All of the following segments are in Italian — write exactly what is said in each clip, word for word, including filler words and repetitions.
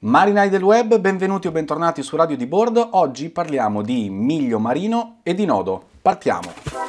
Marinai del web, benvenuti o bentornati su Radio di Bordo. Oggi parliamo di miglio marino e di nodo. Partiamo!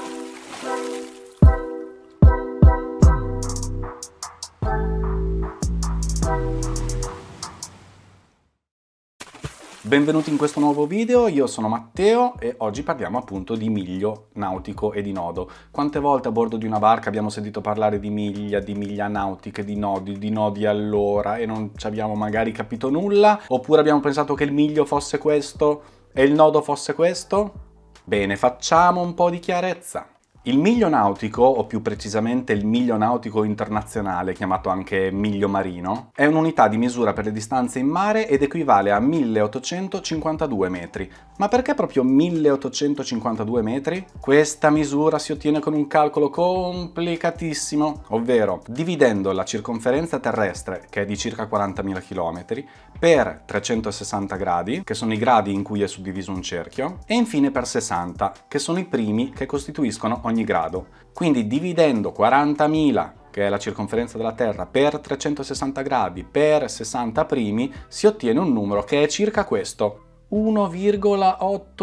Benvenuti in questo nuovo video, io sono Matteo e oggi parliamo appunto di miglio nautico e di nodo. Quante volte a bordo di una barca abbiamo sentito parlare di miglia, di miglia nautiche, di nodi, di nodi all'ora e non ci abbiamo magari capito nulla? Oppure abbiamo pensato che il miglio fosse questo e il nodo fosse questo? Bene, facciamo un po' di chiarezza. Il miglio nautico, o più precisamente il miglio nautico internazionale, chiamato anche miglio marino, è un'unità di misura per le distanze in mare ed equivale a milleottocentocinquantadue metri. Ma perché proprio milleottocentocinquantadue metri? Questa misura si ottiene con un calcolo complicatissimo, ovvero dividendo la circonferenza terrestre, che è di circa quarantamila chilometri, per trecentosessanta gradi, che sono i gradi in cui è suddiviso un cerchio, e infine per sessanta, che sono i primi che costituiscono ogni grado. Quindi dividendo quarantamila, che è la circonferenza della Terra, per trecentosessanta gradi per sessanta primi, si ottiene un numero che è circa questo. uno virgola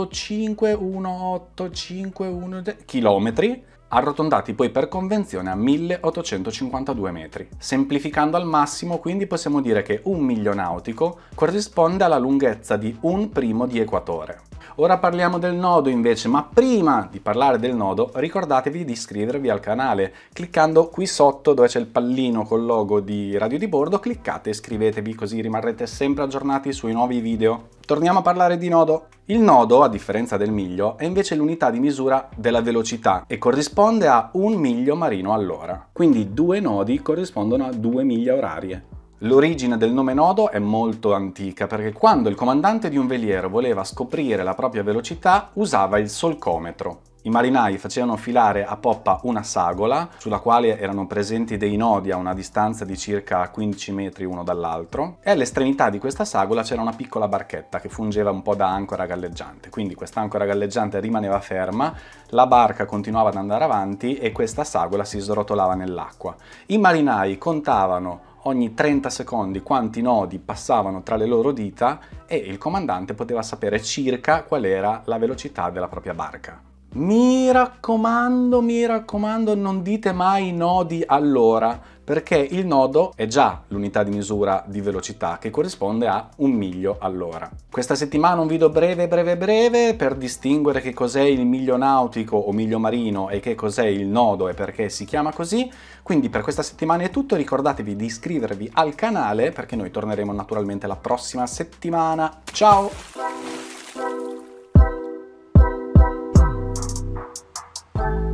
ottocinquecentottantuno chilometri, arrotondati poi per convenzione a milleottocentocinquantadue metri. Semplificando al massimo, quindi possiamo dire che un miglio nautico corrisponde alla lunghezza di un primo di equatore. Ora parliamo del nodo invece, ma prima di parlare del nodo ricordatevi di iscrivervi al canale. Cliccando qui sotto dove c'è il pallino col logo di Radio di Bordo, cliccate e iscrivetevi così rimarrete sempre aggiornati sui nuovi video. Torniamo a parlare di nodo. Il nodo, a differenza del miglio, è invece l'unità di misura della velocità e corrisponde a un miglio marino all'ora. Quindi due nodi corrispondono a due miglia orarie. L'origine del nome nodo è molto antica perché quando il comandante di un veliero voleva scoprire la propria velocità usava il solcometro. I marinai facevano filare a poppa una sagola sulla quale erano presenti dei nodi a una distanza di circa quindici metri uno dall'altro e all'estremità di questa sagola c'era una piccola barchetta che fungeva un po' da ancora galleggiante. Quindi quest'ancora galleggiante rimaneva ferma, la barca continuava ad andare avanti e questa sagola si srotolava nell'acqua. I marinai contavano ogni trenta secondi quanti nodi passavano tra le loro dita e il comandante poteva sapere circa qual era la velocità della propria barca. Mi raccomando, mi raccomando, non dite mai nodi all'ora, perché il nodo è già l'unità di misura di velocità che corrisponde a un miglio all'ora. Questa settimana un video breve breve breve per distinguere che cos'è il miglio nautico o miglio marino e che cos'è il nodo e perché si chiama così. Quindi per questa settimana è tutto, ricordatevi di iscrivervi al canale perché noi torneremo naturalmente la prossima settimana. Ciao!